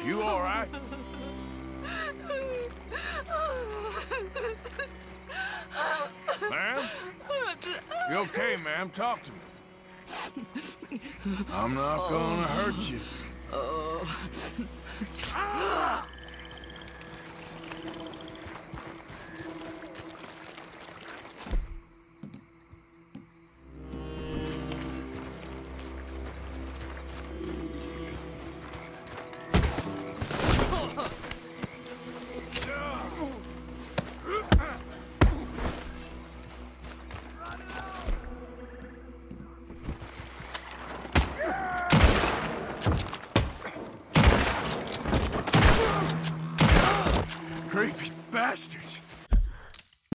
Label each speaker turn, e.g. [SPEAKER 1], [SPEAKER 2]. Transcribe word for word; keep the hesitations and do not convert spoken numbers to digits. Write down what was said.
[SPEAKER 1] You all right? Ma'am? You okay, ma'am? Talk to me. I'm not gonna hurt you. Ah! Creepy bastards.